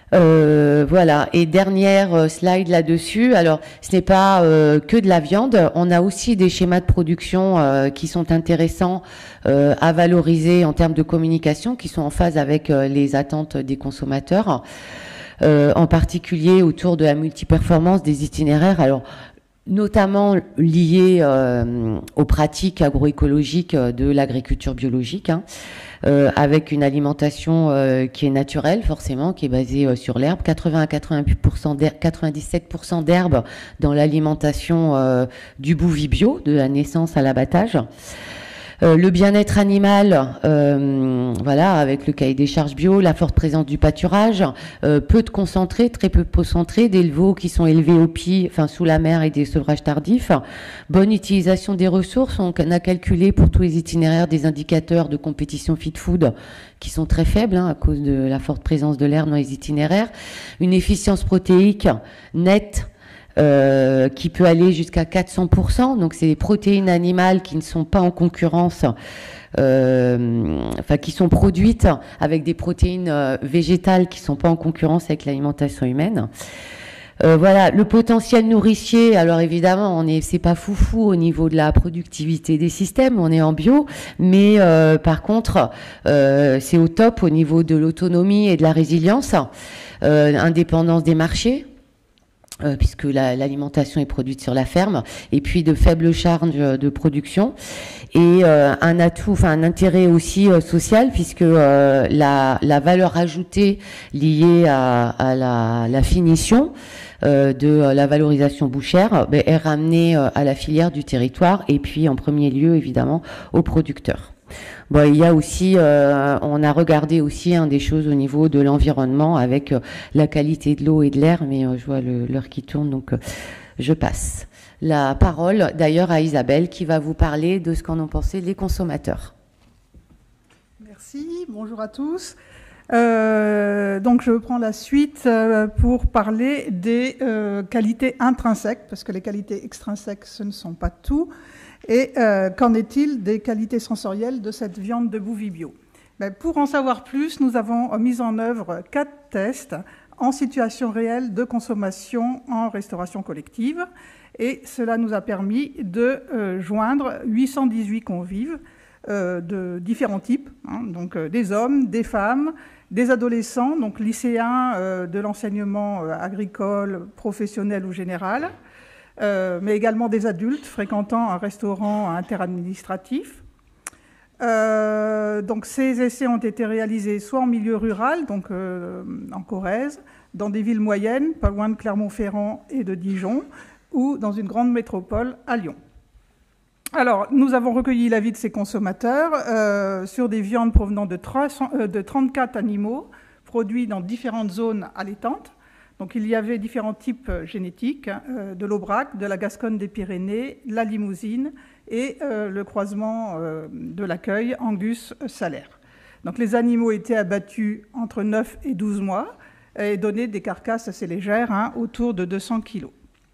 Euh, voilà, et dernière slide là-dessus, alors ce n'est pas euh, que de la viande, on a aussi des schémas de production euh, qui sont intéressants euh, à valoriser en termes de communication, qui sont en phase avec euh, les attentes des consommateurs, euh, en particulier autour de la multiperformance des itinéraires, alors notamment liés euh, aux pratiques agroécologiques de l'agriculture biologique, hein. Euh, avec une alimentation euh, qui est naturelle, forcément, qui est basée euh, sur l'herbe. quatre-vingts à quatre-vingt-huit pour cent d'herbe, quatre-vingt-dix-sept pour cent d'herbe dans l'alimentation euh, du bouvier bio, de la naissance à l'abattage. Euh, le bien-être animal, euh, voilà, avec le cahier des charges bio, la forte présence du pâturage, euh, peu de concentrés, très peu concentrés, des veaux qui sont élevés au pied, enfin sous la mer et des sevrages tardifs. Bonne utilisation des ressources, on a calculé pour tous les itinéraires des indicateurs de compétition feed food qui sont très faibles hein, à cause de la forte présence de l'herbe dans les itinéraires. Une efficience protéique nette, Euh, qui peut aller jusqu'à quatre cents pour cent. Donc, c'est des protéines animales qui ne sont pas en concurrence, euh, enfin, qui sont produites avec des protéines euh, végétales qui ne sont pas en concurrence avec l'alimentation humaine. Euh, voilà, le potentiel nourricier, alors évidemment, on est, c'est pas foufou au niveau de la productivité des systèmes, on est en bio, mais euh, par contre, euh, c'est au top au niveau de l'autonomie et de la résilience, euh, indépendance des marchés, Euh, puisque la, l'alimentation est produite sur la ferme, et puis de faibles charges de production, et euh, un atout, enfin un intérêt aussi euh, social, puisque euh, la, la valeur ajoutée liée à, à la, la finition euh, de la valorisation bouchère ben, est ramenée euh, à la filière du territoire, et puis en premier lieu évidemment aux producteurs. Bon, il y a aussi, euh, on a regardé aussi hein, des choses au niveau de l'environnement avec euh, la qualité de l'eau et de l'air, mais euh, je vois le, l'heure qui tourne, donc euh, je passe la parole d'ailleurs à Isabelle qui va vous parler de ce qu'en ont pensé les consommateurs. Merci, bonjour à tous. Euh, donc je prends la suite euh, pour parler des euh, qualités intrinsèques, parce que les qualités extrinsèques, ce ne sont pas tout. Et euh, qu'en est-il des qualités sensorielles de cette viande de bouvier bio? Ben, pour en savoir plus, nous avons mis en œuvre quatre tests en situation réelle de consommation en restauration collective. Et cela nous a permis de euh, joindre huit cent dix-huit convives euh, de différents types, hein, donc euh, des hommes, des femmes, des adolescents, donc lycéens euh, de l'enseignement euh, agricole, professionnel ou général, Euh, mais également des adultes fréquentant un restaurant interadministratif. Euh, donc ces essais ont été réalisés soit en milieu rural, donc euh, en Corrèze, dans des villes moyennes, pas loin de Clermont-Ferrand et de Dijon, ou dans une grande métropole à Lyon. Alors, nous avons recueilli l'avis de ces consommateurs euh, sur des viandes provenant de, trois cents, euh, de trente-quatre animaux produits dans différentes zones allaitantes. Donc il y avait différents types génétiques, euh, de l'Aubrac, de la Gascogne des Pyrénées, la Limousine et euh, le croisement euh, de l'accueil Angus salaire. Donc les animaux étaient abattus entre neuf et douze mois et donnaient des carcasses assez légères, hein, autour de deux cents kilos.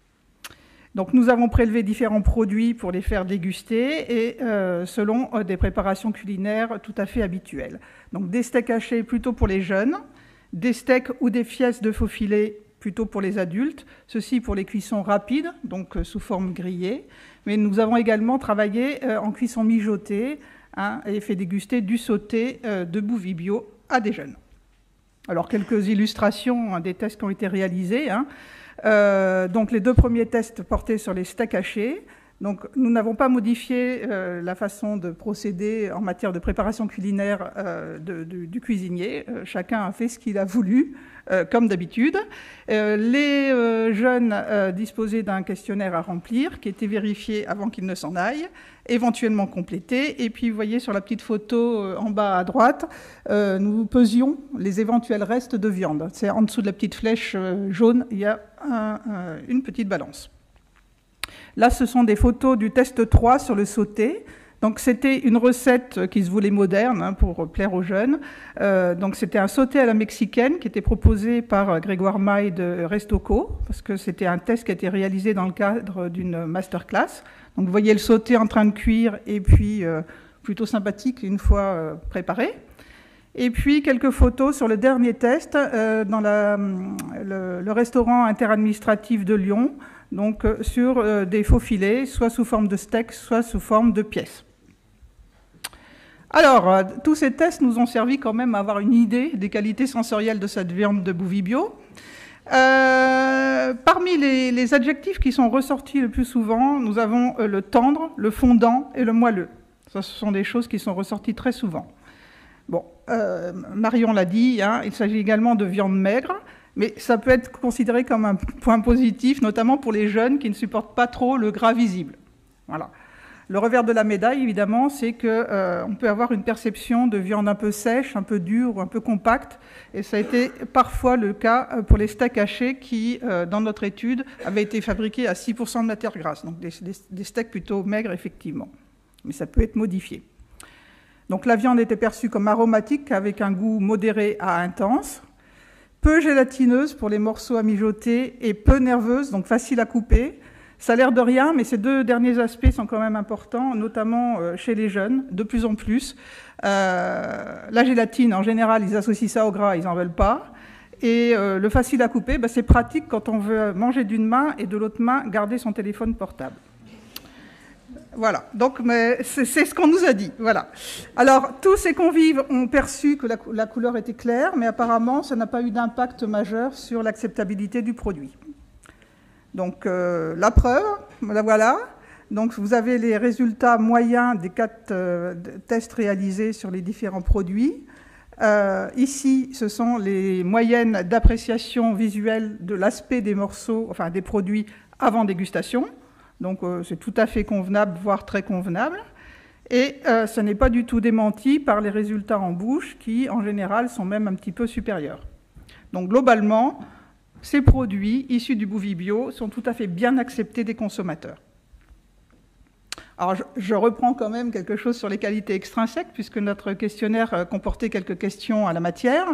Donc nous avons prélevé différents produits pour les faire déguster et euh, selon euh, des préparations culinaires tout à fait habituelles. Donc des steaks hachés plutôt pour les jeunes, des steaks ou des fiesses de faux filets plutôt pour les adultes, ceci pour les cuissons rapides, donc euh, sous forme grillée. Mais nous avons également travaillé euh, en cuisson mijotée, hein, et fait déguster du sauté euh, de bouvier bio à des jeunes. Alors quelques illustrations hein, des tests qui ont été réalisés. Hein. Euh, donc les deux premiers tests portaient sur les steaks hachés. Donc, nous n'avons pas modifié euh, la façon de procéder en matière de préparation culinaire euh, de, de, du cuisinier. Euh, chacun a fait ce qu'il a voulu, euh, comme d'habitude. Euh, les euh, jeunes euh, disposaient d'un questionnaire à remplir qui était vérifié avant qu'ils ne s'en aillent, éventuellement complété. Et puis, vous voyez sur la petite photo euh, en bas à droite, euh, nous pesions les éventuels restes de viande. C'est en dessous de la petite flèche euh, jaune, il y a un, un, une petite balance. Là, ce sont des photos du test trois sur le sauté. Donc, c'était une recette qui se voulait moderne hein, pour plaire aux jeunes. Euh, donc, c'était un sauté à la mexicaine qui était proposé par Grégoire Maille de Restoco, parce que c'était un test qui a été réalisé dans le cadre d'une masterclass. Donc, vous voyez le sauté en train de cuire et puis euh, plutôt sympathique une fois euh, préparé. Et puis quelques photos sur le dernier test euh, dans la, le, le restaurant interadministratif de Lyon, donc euh, sur euh, des faux filets, soit sous forme de steak, soit sous forme de pièces. Alors, euh, tous ces tests nous ont servi quand même à avoir une idée des qualités sensorielles de cette viande de Bouvie bio. Euh, parmi les, les adjectifs qui sont ressortis le plus souvent, nous avons euh, le tendre, le fondant et le moelleux. Ça, ce sont des choses qui sont ressorties très souvent. Bon, euh, Marion l'a dit, hein, il s'agit également de viande maigre, mais ça peut être considéré comme un point positif, notamment pour les jeunes qui ne supportent pas trop le gras visible. Voilà. Le revers de la médaille, évidemment, c'est qu'on euh, peut avoir une perception de viande un peu sèche, un peu dure ou un peu compacte, et ça a été parfois le cas pour les steaks hachés qui, euh, dans notre étude, avaient été fabriqués à six pour cent de matière grasse, donc des, des, des steaks plutôt maigres, effectivement. Mais ça peut être modifié. Donc la viande était perçue comme aromatique, avec un goût modéré à intense, peu gélatineuse pour les morceaux à mijoter et peu nerveuse, donc facile à couper. Ça a l'air de rien, mais ces deux derniers aspects sont quand même importants, notamment chez les jeunes, de plus en plus. Euh, la gélatine, en général, ils associent ça au gras, ils n'en veulent pas. Et euh, le facile à couper, bah, c'est pratique quand on veut manger d'une main et de l'autre main garder son téléphone portable. Voilà, donc c'est ce qu'on nous a dit. Voilà. Alors, tous ces convives ont perçu que la, la couleur était claire, mais apparemment, ça n'a pas eu d'impact majeur sur l'acceptabilité du produit. Donc, euh, la preuve, la voilà. Donc, vous avez les résultats moyens des quatre euh, tests réalisés sur les différents produits. Euh, ici, ce sont les moyennes d'appréciation visuelle de l'aspect des morceaux, enfin des produits avant dégustation. Donc, euh, c'est tout à fait convenable, voire très convenable. Et euh, ce n'est pas du tout démenti par les résultats en bouche, qui, en général, sont même un petit peu supérieurs. Donc, globalement, ces produits issus du Bouvie bio sont tout à fait bien acceptés des consommateurs. Alors, je, je reprends quand même quelque chose sur les qualités extrinsèques, puisque notre questionnaire comportait quelques questions à la matière.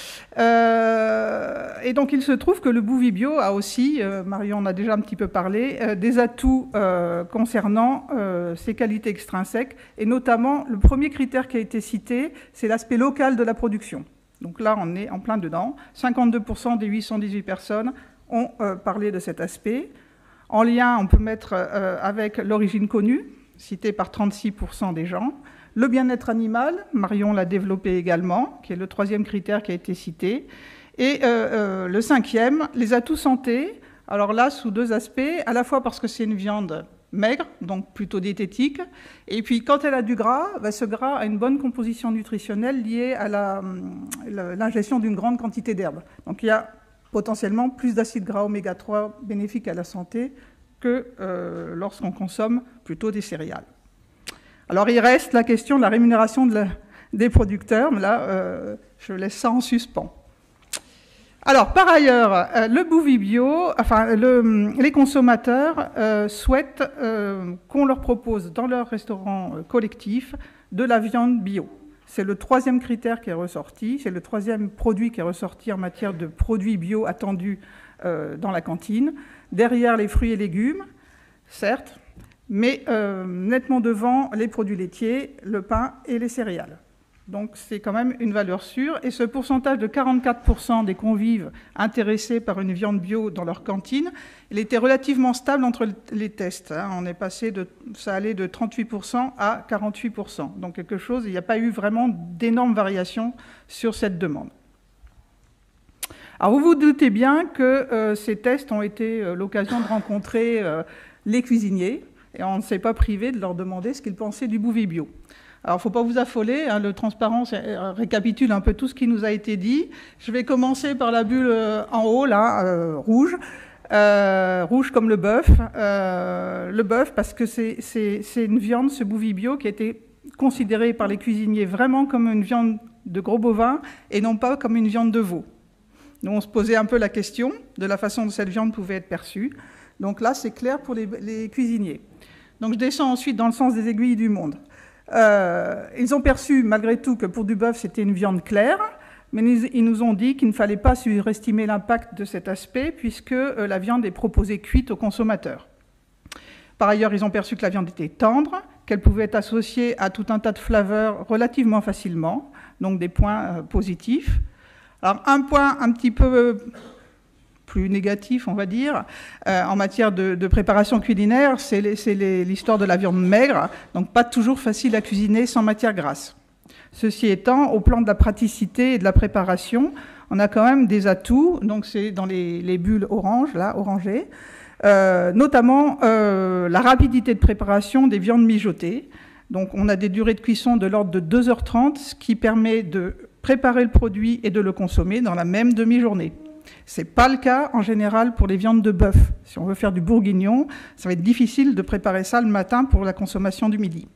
Euh, et donc, il se trouve que le Bouvie bio a aussi, euh, Marion en a déjà un petit peu parlé, euh, des atouts euh, concernant euh, ces qualités extrinsèques, et notamment, le premier critère qui a été cité, c'est l'aspect local de la production. Donc là, on est en plein dedans. cinquante-deux pour cent des huit cent dix-huit personnes ont euh, parlé de cet aspect. En lien, on peut mettre euh, avec l'origine connue, citée par trente-six pour cent des gens. Le bien-être animal, Marion l'a développé également, qui est le troisième critère qui a été cité. Et euh, euh, le cinquième, les atouts santé. Alors là, sous deux aspects, à la fois parce que c'est une viande maigre, donc plutôt diététique, et puis quand elle a du gras, bah, ce gras a une bonne composition nutritionnelle liée à l'ingestion d'une grande quantité d'herbes. Donc il y a potentiellement plus d'acides gras oméga trois bénéfiques à la santé que euh, lorsqu'on consomme plutôt des céréales. Alors il reste la question de la rémunération de la, des producteurs, mais là euh, je laisse ça en suspens. Alors par ailleurs, euh, le Bouvie bio, enfin le, les consommateurs euh, souhaitent euh, qu'on leur propose dans leur restaurant euh, collectif de la viande bio. C'est le troisième critère qui est ressorti, c'est le troisième produit qui est ressorti en matière de produits bio attendus euh, dans la cantine, derrière les fruits et légumes, certes, mais euh, nettement devant les produits laitiers, le pain et les céréales. Donc c'est quand même une valeur sûre, et ce pourcentage de quarante-quatre pour cent des convives intéressés par une viande bio dans leur cantine, il était relativement stable entre les tests. Hein. On est passé de, ça allait de trente-huit pour cent à quarante-huit pour cent. Donc quelque chose, il n'y a pas eu vraiment d'énormes variations sur cette demande. Alors vous vous doutez bien que euh, ces tests ont été euh, l'occasion de rencontrer euh, les cuisiniers, et on ne s'est pas privé de leur demander ce qu'ils pensaient du Bouvie bio. Alors, il ne faut pas vous affoler, hein, le transparence récapitule un peu tout ce qui nous a été dit. Je vais commencer par la bulle en haut, là, euh, rouge, euh, rouge comme le bœuf. Euh, le bœuf, parce que c'est une viande, ce Bouvie bio, qui a été considérée par les cuisiniers vraiment comme une viande de gros bovin et non pas comme une viande de veau. Nous, on se posait un peu la question de la façon dont cette viande pouvait être perçue. Donc là, c'est clair pour les, les cuisiniers. Donc je descends ensuite dans le sens des aiguilles du monde. Euh, ils ont perçu malgré tout que pour du bœuf c'était une viande claire, mais ils nous ont dit qu'il ne fallait pas surestimer l'impact de cet aspect puisque euh, la viande est proposée cuite aux consommateurs. Par ailleurs, ils ont perçu que la viande était tendre, qu'elle pouvait être associée à tout un tas de flaveurs relativement facilement, donc des points euh, positifs. Alors un point un petit peu plus négatif, on va dire, euh, en matière de, de préparation culinaire, c'est l'histoire de la viande maigre, donc pas toujours facile à cuisiner sans matière grasse. Ceci étant, au plan de la praticité et de la préparation, on a quand même des atouts, donc c'est dans les, les bulles orange, là, orangées, euh, notamment euh, la rapidité de préparation des viandes mijotées. Donc on a des durées de cuisson de l'ordre de deux heures trente, ce qui permet de préparer le produit et de le consommer dans la même demi-journée. Ce n'est pas le cas en général pour les viandes de bœuf. Si on veut faire du bourguignon, ça va être difficile de préparer ça le matin pour la consommation du midi.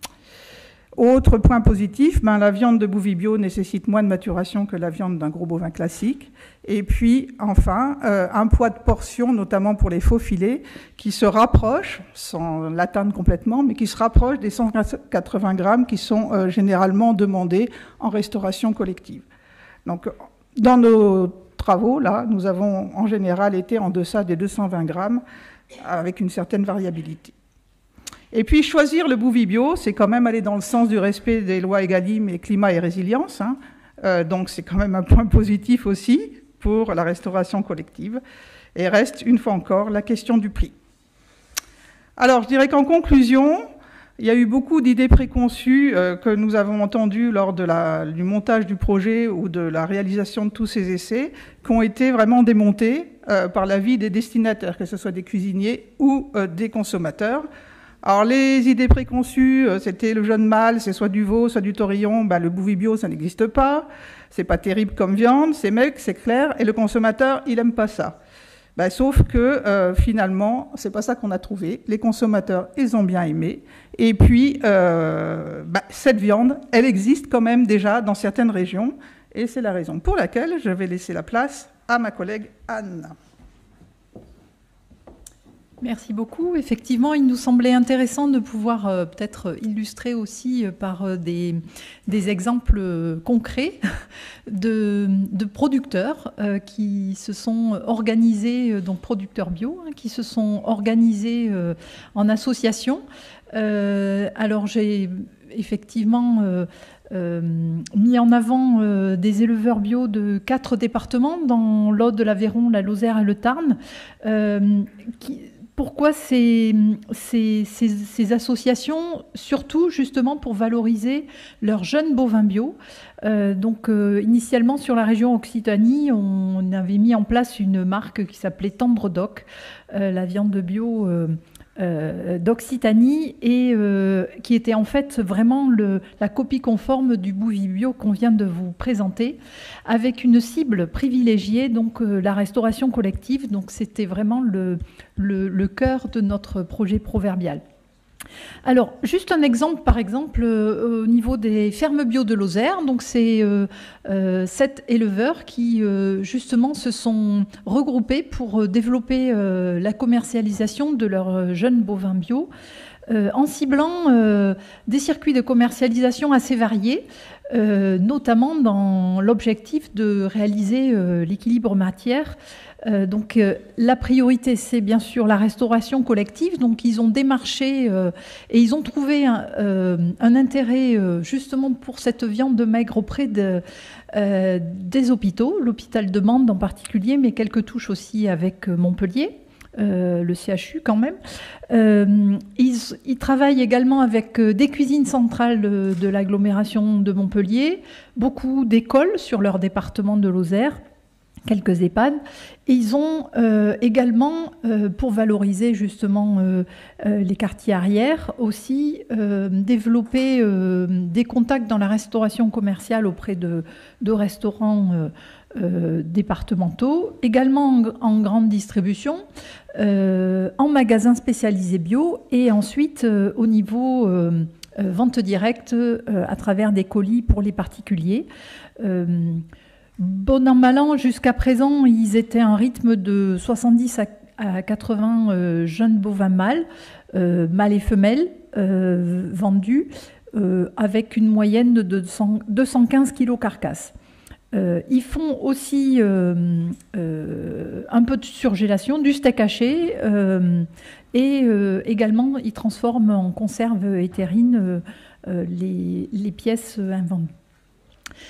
Autre point positif, ben, la viande de bouvier bio nécessite moins de maturation que la viande d'un gros bovin classique. Et puis, enfin, euh, un poids de portion, notamment pour les faux filets, qui se rapproche, sans l'atteindre complètement, mais qui se rapproche des cent quatre-vingts grammes qui sont euh, généralement demandés en restauration collective. Donc, dans nos travaux, là, nous avons en général été en deçà des deux cent vingt grammes, avec une certaine variabilité. Et puis, choisir le bouvier bio, c'est quand même aller dans le sens du respect des lois Egalim et climat et résilience. Hein. Euh, donc, c'est quand même un point positif aussi pour la restauration collective. Et reste, une fois encore, la question du prix. Alors, je dirais qu'en conclusion, il y a eu beaucoup d'idées préconçues euh, que nous avons entendues lors de la, du montage du projet ou de la réalisation de tous ces essais, qui ont été vraiment démontées euh, par l'avis des destinataires, que ce soit des cuisiniers ou euh, des consommateurs. Alors, les idées préconçues, c'était le jeune mâle, c'est soit du veau, soit du taurillon. Ben, le bouvier bio, ça n'existe pas. C'est pas terrible comme viande, c'est maigre, c'est clair. Et le consommateur, il aime pas ça. Ben, sauf que, euh, finalement, c'est pas ça qu'on a trouvé. Les consommateurs, ils ont bien aimé. Et puis, euh, ben, cette viande, elle existe quand même déjà dans certaines régions. Et c'est la raison pour laquelle je vais laisser la place à ma collègue Anne. Merci beaucoup. Effectivement, il nous semblait intéressant de pouvoir euh, peut-être illustrer aussi euh, par euh, des, des exemples euh, concrets de, de producteurs euh, qui se sont organisés, euh, donc producteurs bio, hein, qui se sont organisés euh, en association. Euh, alors, j'ai effectivement euh, euh, mis en avant euh, des éleveurs bio de quatre départements, dans l'Aude, l'Aveyron, la Lozère et le Tarn, euh, qui... Pourquoi ces, ces, ces, ces associations? Surtout justement pour valoriser leurs jeunes bovins bio. Euh, donc euh, initialement sur la région Occitanie, on avait mis en place une marque qui s'appelait Tendre Doc, euh, la viande bio euh, euh, d'Occitanie, et euh, qui était en fait vraiment le, la copie conforme du bouvier bio qu'on vient de vous présenter, avec une cible privilégiée, donc euh, la restauration collective. Donc c'était vraiment le, le, le cœur de notre projet proverbial. Alors, juste un exemple, par exemple, euh, au niveau des fermes bio de Lozère. Donc, c'est euh, euh, sept éleveurs qui, euh, justement, se sont regroupés pour euh, développer euh, la commercialisation de leurs jeunes bovins bio, euh, en ciblant euh, des circuits de commercialisation assez variés, euh, notamment dans l'objectif de réaliser euh, l'équilibre matière. Euh, donc euh, la priorité, c'est bien sûr la restauration collective. Donc ils ont démarché euh, et ils ont trouvé un, euh, un intérêt euh, justement pour cette viande maigre auprès de, euh, des hôpitaux, l'hôpital de Mende en particulier, mais quelques touches aussi avec Montpellier. Euh, le C H U quand même. Euh, ils, ils travaillent également avec euh, des cuisines centrales de, de l'agglomération de Montpellier, beaucoup d'écoles sur leur département de Lozère, quelques EHPAD. Et ils ont euh, également, euh, pour valoriser justement euh, euh, les quartiers arrière, aussi euh, développé euh, des contacts dans la restauration commerciale auprès de, de restaurants euh, euh, départementaux, également en, en grande distribution, euh, en magasins spécialisés bio, et ensuite euh, au niveau euh, euh, vente directe euh, à travers des colis pour les particuliers. Euh, Bon an, mal an, jusqu'à présent, ils étaient à un rythme de soixante-dix à quatre-vingts euh, jeunes bovins mâles, euh, mâles et femelles, euh, vendus, euh, avec une moyenne de deux cent quinze kilos carcasse. Euh, ils font aussi euh, euh, un peu de surgélation, du steak haché, euh, et euh, également, ils transforment en conserve éthérine euh, euh, les, les pièces invendues.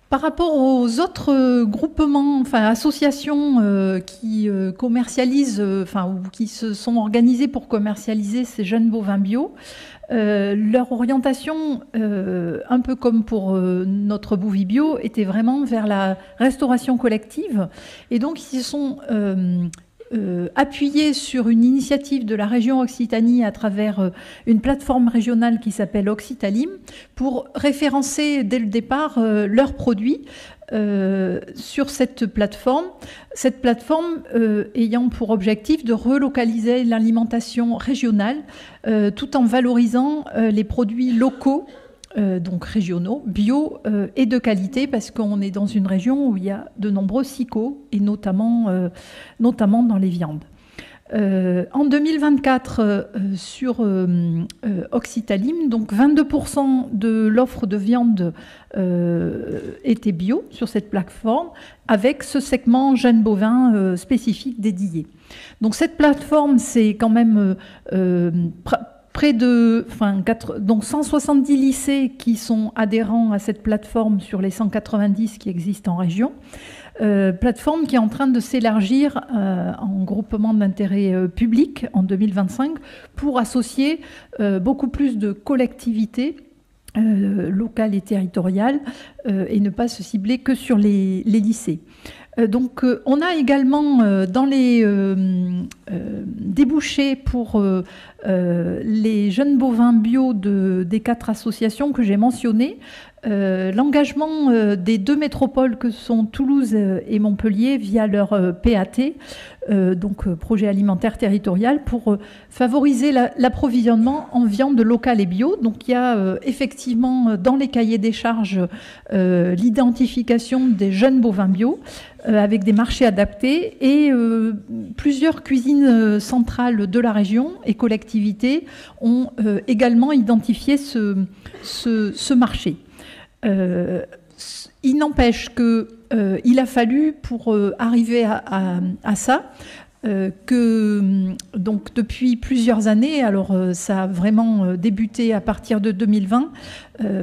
Par rapport aux autres groupements, enfin associations euh, qui euh, commercialisent, euh, enfin ou qui se sont organisées pour commercialiser ces jeunes bovins bio, euh, leur orientation, euh, un peu comme pour euh, notre Bovibio, était vraiment vers la restauration collective. Et donc ils se sont euh, Euh, appuyé sur une initiative de la région Occitanie à travers euh, une plateforme régionale qui s'appelle Occitalim pour référencer dès le départ euh, leurs produits euh, sur cette plateforme. Cette plateforme euh, ayant pour objectif de relocaliser l'alimentation régionale euh, tout en valorisant euh, les produits locaux. Euh, donc régionaux, bio euh, et de qualité, parce qu'on est dans une région où il y a de nombreux SICO, et notamment, euh, notamment dans les viandes. Euh, en deux mille vingt-quatre, euh, sur euh, euh, Occitalim, donc vingt-deux pour cent de l'offre de viande euh, était bio sur cette plateforme, avec ce segment jeunes bovins euh, spécifique dédié. Donc cette plateforme, c'est quand même... Euh, euh, Près de enfin, quatre, donc cent soixante-dix lycées qui sont adhérents à cette plateforme sur les cent quatre-vingt-dix qui existent en région. Euh, plateforme qui est en train de s'élargir euh, en groupement d'intérêt euh, public en deux mille vingt-cinq pour associer euh, beaucoup plus de collectivités euh, locales et territoriales euh, et ne pas se cibler que sur les, les lycées. Donc, euh, on a également euh, dans les euh, euh, débouchés pour euh, euh, les jeunes bovins bio de, des quatre associations que j'ai mentionnées, euh, l'engagement euh, des deux métropoles que sont Toulouse et Montpellier via leur euh, P A T, euh, donc euh, projet alimentaire territorial, pour euh, favoriser l'approvisionnement en viande locale et bio. Donc, il y a euh, effectivement dans les cahiers des charges euh, l'identification des jeunes bovins bio, avec des marchés adaptés et euh, plusieurs cuisines euh, centrales de la région et collectivités ont euh, également identifié ce, ce, ce marché. Euh, il n'empêche qu'il euh, a fallu, pour euh, arriver à, à, à ça, euh, que donc depuis plusieurs années, alors euh, ça a vraiment euh, débuté à partir de deux mille vingt, euh,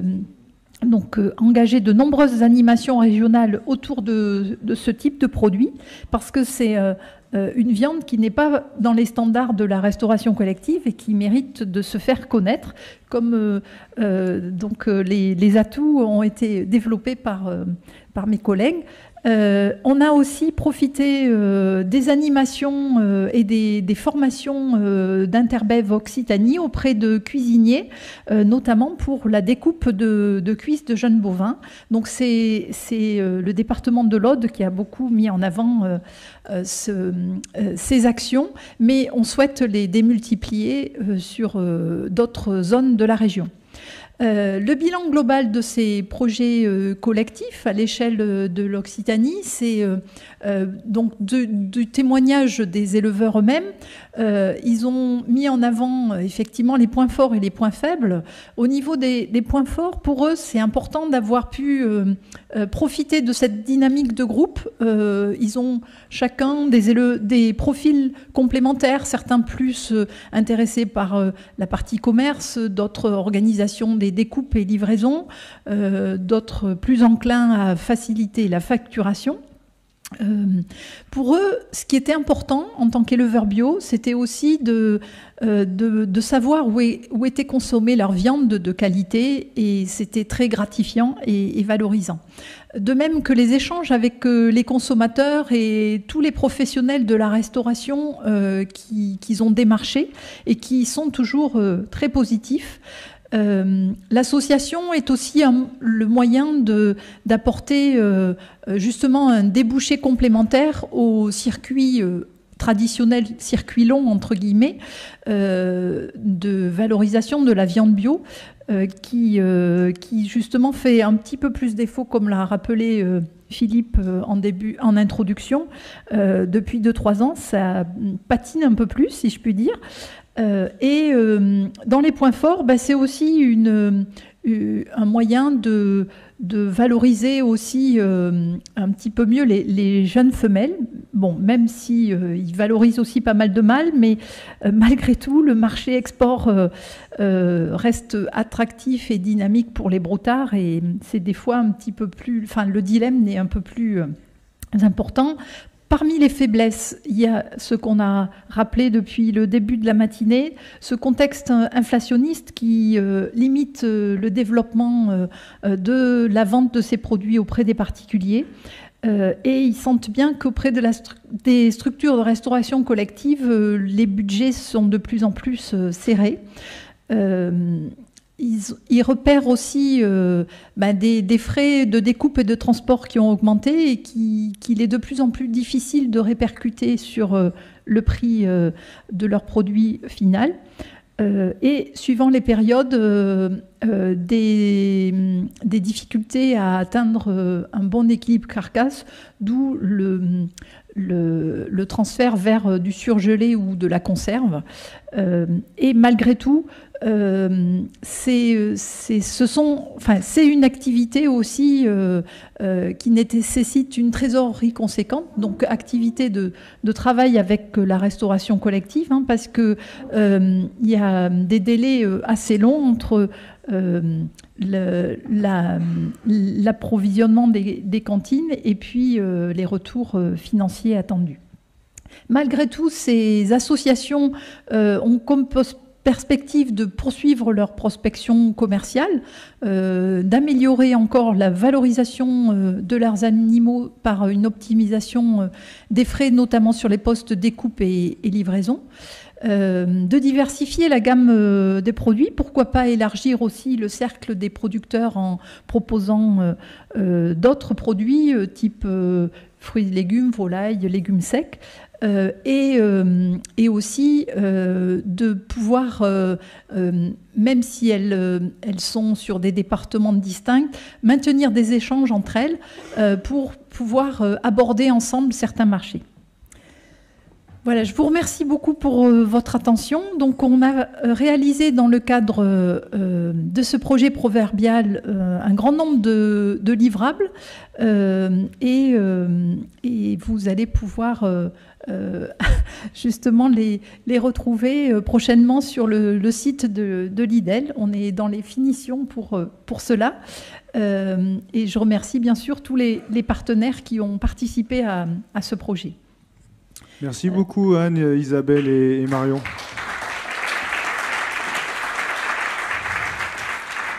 donc euh, engager de nombreuses animations régionales autour de, de ce type de produit, parce que c'est euh, euh, une viande qui n'est pas dans les standards de la restauration collective et qui mérite de se faire connaître, comme euh, euh, donc, euh, les, les atouts ont été développés par, euh, par mes collègues. Euh, on a aussi profité euh, des animations euh, et des, des formations euh, d'Interbev Occitanie auprès de cuisiniers, euh, notamment pour la découpe de, de cuisses de jeunes bovins. Donc c'est euh, le département de l'Aude qui a beaucoup mis en avant euh, euh, ce, euh, ces actions, mais on souhaite les démultiplier euh, sur euh, d'autres zones de la région. Euh, le bilan global de ces projets euh, collectifs à l'échelle euh, de l'Occitanie, c'est euh, euh, donc du, du témoignage des éleveurs eux-mêmes. Euh, ils ont mis en avant euh, effectivement les points forts et les points faibles. Au niveau des, des points forts, pour eux, c'est important d'avoir pu euh, euh, profiter de cette dynamique de groupe. Euh, ils ont chacun des, des profils complémentaires, certains plus euh, intéressés par euh, la partie commerce, d'autres organisations des découpes et livraisons, euh, d'autres plus enclins à faciliter la facturation. Euh, pour eux, ce qui était important en tant qu'éleveur bio, c'était aussi de, euh, de, de savoir où, est, où était consommée leur viande de, de qualité, et c'était très gratifiant et, et valorisant. De même que les échanges avec euh, les consommateurs et tous les professionnels de la restauration euh, qui, qu'ils ont démarché et qui sont toujours euh, très positifs. Euh, l'association est aussi un, le moyen d'apporter euh, justement un débouché complémentaire au circuit euh, traditionnel, circuit long entre guillemets, euh, de valorisation de la viande bio, euh, qui, euh, qui justement fait un petit peu plus défaut, comme l'a rappelé euh, Philippe euh, en début, en introduction. Euh, depuis deux trois ans, ça patine un peu plus, si je puis dire. Euh, et euh, dans les points forts, bah, c'est aussi une, un moyen de, de valoriser aussi euh, un petit peu mieux les, les jeunes femelles. Bon, même si euh, ils valorisent aussi pas mal de mâles, mais euh, malgré tout, le marché export euh, euh, reste attractif et dynamique pour les broutards, et c'est des fois un petit peu plus, enfin, le dilemme est un peu plus euh, important. Parmi les faiblesses, il y a ce qu'on a rappelé depuis le début de la matinée, ce contexte inflationniste qui euh, limite euh, le développement euh, de la vente de ces produits auprès des particuliers. Euh, et ils sentent bien qu'auprès de la stru- des structures de restauration collective, euh, les budgets sont de plus en plus euh, serrés. Euh, Ils, ils repèrent aussi euh, bah, des, des frais de découpe et de transport qui ont augmenté et qui, qu'il est de plus en plus difficile de répercuter sur euh, le prix euh, de leur produit final. Euh, et suivant les périodes, euh, euh, des, des difficultés à atteindre euh, un bon équilibre carcasse, d'où le, le, le transfert vers euh, du surgelé ou de la conserve. Euh, et malgré tout, Euh, c'est, c'est, ce sont, enfin, c'est une activité aussi euh, euh, qui nécessite une trésorerie conséquente, donc activité de, de travail avec la restauration collective, hein, parce que euh, il y a des délais assez longs entre euh, le, la, l'approvisionnement des, des cantines et puis euh, les retours financiers attendus. Malgré tout, ces associations euh, ont comme perspective de poursuivre leur prospection commerciale, euh, d'améliorer encore la valorisation euh, de leurs animaux par une optimisation euh, des frais, notamment sur les postes découpe et, et livraison, euh, de diversifier la gamme euh, des produits, pourquoi pas élargir aussi le cercle des producteurs en proposant euh, euh, d'autres produits euh, type euh, fruits et légumes, volailles, légumes secs, Euh, et, euh, et aussi euh, de pouvoir, euh, euh, même si elles, euh, elles sont sur des départements distincts, maintenir des échanges entre elles euh, pour pouvoir euh, aborder ensemble certains marchés. Voilà, je vous remercie beaucoup pour euh, votre attention. Donc, on a réalisé dans le cadre euh, de ce projet proverbial euh, un grand nombre de, de livrables euh, et, euh, et vous allez pouvoir euh, euh, justement les, les retrouver euh, prochainement sur le, le site de, de l'I D E L. On est dans les finitions pour, pour cela. Euh, et je remercie bien sûr tous les, les partenaires qui ont participé à, à ce projet. Merci beaucoup Anne, Isabelle et Marion.